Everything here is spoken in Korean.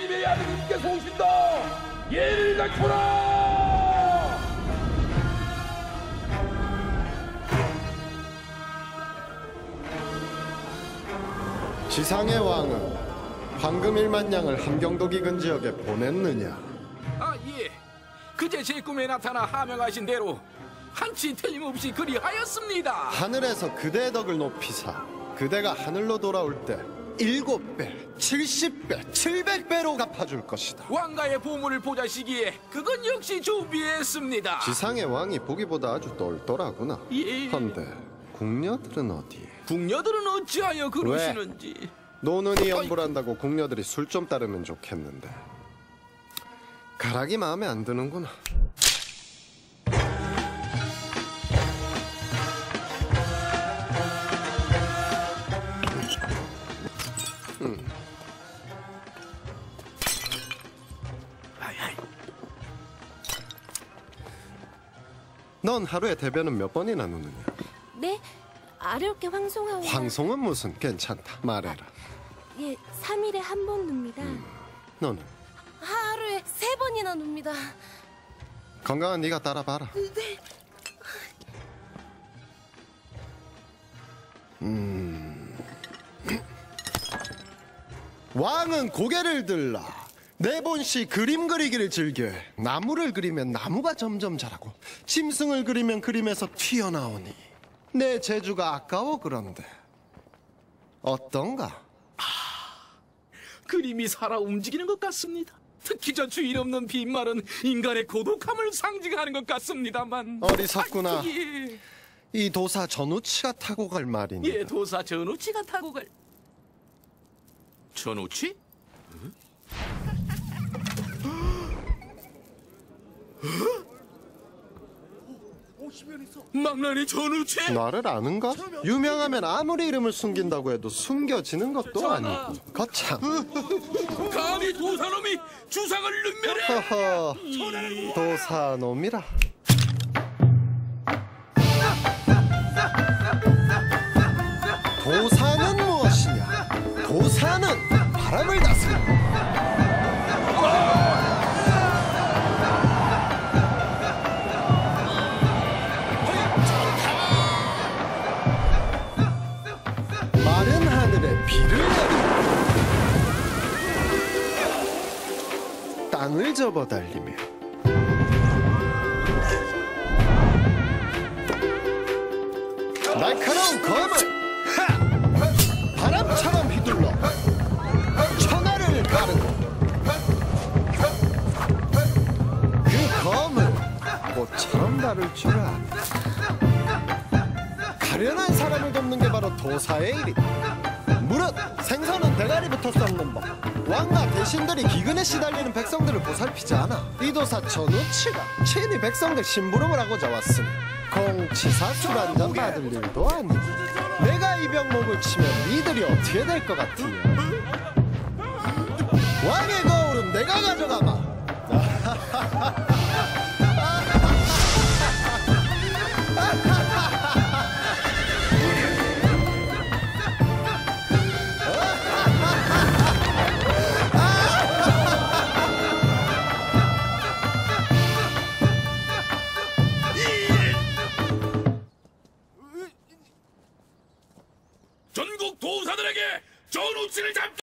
예님의 아드님께서 오신다. 예를 갖춰라. 지상의 왕은 황금 1만 양을 함경도 기근 지역에 보냈느냐? 아, 예. 그제 제 꿈에 나타나 하명하신 대로 한치 틀림없이 그리하였습니다. 하늘에서 그대의 덕을 높이사 그대가 하늘로 돌아올 때 7배, 70배, 700배로 갚아줄 것이다. 왕가의 보물을 보자시기에 그건 역시 준비했습니다. 지상의 왕이 보기보다 아주 똘똘하구나. 예. 헌데 궁녀들은 어디에? 궁녀들은 어찌하여 그러시는지. 노는이 연불한다고 궁녀들이 술 좀 따르면 좋겠는데 가락이 마음에 안 드는구나. 넌 하루에 대변은 몇 번이나 누느냐? 네? 아래롭게 황송하고 황송은 무슨? 괜찮다. 말해라. 예, 3일에 한 번 눕니다. 너는? 하루에 3번이나 눕니다. 건강한 네가 따라봐라. 네. 왕은 고개를 들라. 내본시 그림 그리기를 즐겨. 나무를 그리면 나무가 점점 자라고 짐승을 그리면 그림에서 튀어나오니 내 재주가 아까워. 그런데 어떤가? 그림이 살아 움직이는 것 같습니다. 특히 저 주인 없는 빈말은 인간의 고독함을 상징하는 것 같습니다만. 어리석구나. 예. 이 도사 전우치가 타고 갈 말이니. 예, 도사 전우치가 타고 갈. 전우치? 망나니 전우치? 나를 아는가? 유명하면 아무리 이름을 숨긴다고 해도 숨겨지는 것도 아니고. 거참. 감히 도사놈이 주상을 능멸해! 허허, 도사놈이라. 도사는 무엇이냐? 도사는 바람을 다스린다. 마른 하늘에 비를 내리고 땅을 접어 달리며 날카로운 검을 바람처럼 휘둘러 천하를 가르고 그 검을 꽃처럼 다룰 줄 안다. 가련한 사람을 돕는 게 바로 도사의 일이다. 무릇 생선은 대가리부터 썩는 법. 왕과 대신들이 기근에 시달리는 백성들을 보살피지 않아. 이 도사 전우치가 친히 백성들 심부름을 하고자 왔으니 공치사 술 한잔 받을 일도 아니고. 내가 이 병목을 치면 니들이 어떻게 될 것 같으냐? 왕의 거울은 내가 가져가마. 전국 도사들에게 전우치를 잡